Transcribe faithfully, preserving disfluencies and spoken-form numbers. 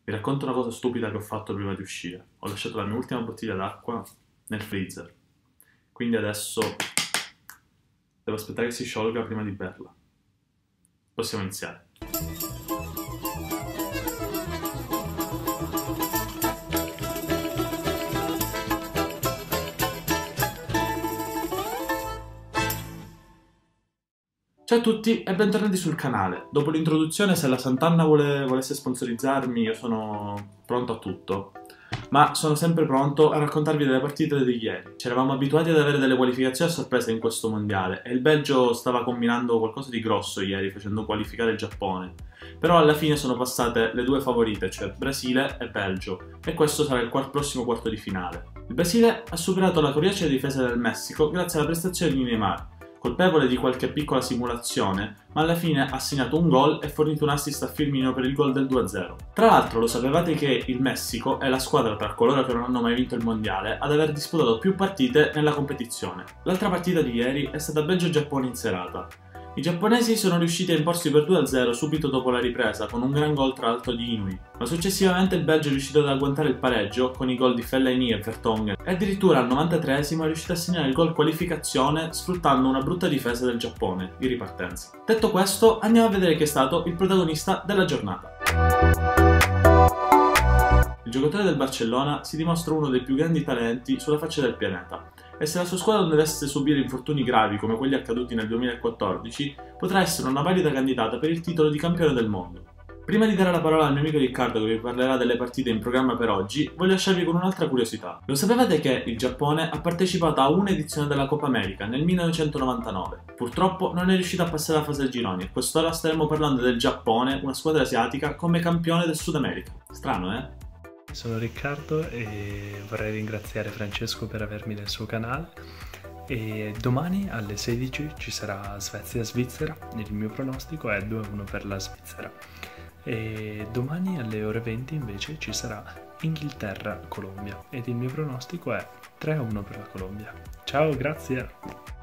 Vi racconto una cosa stupida che ho fatto prima di uscire. Ho lasciato la mia ultima bottiglia d'acqua nel freezer. Quindi adesso devo aspettare che si sciolga prima di berla. Possiamo iniziare. Ciao a tutti e bentornati sul canale. Dopo l'introduzione, se la Sant'Anna vuole, volesse sponsorizzarmi, io sono pronto a tutto. Ma sono sempre pronto a raccontarvi delle partite di ieri. Ci eravamo abituati ad avere delle qualificazioni a sorpresa in questo mondiale e il Belgio stava combinando qualcosa di grosso ieri, facendo qualificare il Giappone. Però alla fine sono passate le due favorite, cioè Brasile e Belgio, e questo sarà il quart- prossimo quarto di finale. Il Brasile ha superato la coriacea difesa del Messico grazie alla prestazione di Neymar, colpevole di qualche piccola simulazione, ma alla fine ha segnato un gol e fornito un assist a Firmino per il gol del due a zero. Tra l'altro, lo sapevate che il Messico è la squadra tra coloro che non hanno mai vinto il mondiale ad aver disputato più partite nella competizione. L'altra partita di ieri è stata Belgio-Giappone in serata. I giapponesi sono riusciti a imporsi per due a zero subito dopo la ripresa con un gran gol tra l'altro di Inui, ma successivamente il Belgio è riuscito ad agguantare il pareggio con i gol di Fellaini e Vertonghen e addirittura al novantatreesimo è riuscito a segnare il gol qualificazione sfruttando una brutta difesa del Giappone in ripartenza. Detto questo, andiamo a vedere chi è stato il protagonista della giornata. Il giocatore del Barcellona si dimostra uno dei più grandi talenti sulla faccia del pianeta e se la sua squadra non dovesse subire infortuni gravi come quelli accaduti nel duemilaquattordici, potrà essere una valida candidata per il titolo di campione del mondo. Prima di dare la parola al mio amico Riccardo che vi parlerà delle partite in programma per oggi, voglio lasciarvi con un'altra curiosità. Lo sapevate che il Giappone ha partecipato a un'edizione della Coppa America nel millenovecentonovantanove? Purtroppo non è riuscita a passare la fase ai gironi e quest'ora staremo parlando del Giappone, una squadra asiatica, come campione del Sud America. Strano, eh? Sono Riccardo e vorrei ringraziare Francesco per avermi nel suo canale e domani alle sedici ci sarà Svezia-Svizzera e il mio pronostico è due a uno per la Svizzera e domani alle ore venti invece ci sarà Inghilterra-Colombia ed il mio pronostico è tre a uno per la Colombia. Ciao, grazie!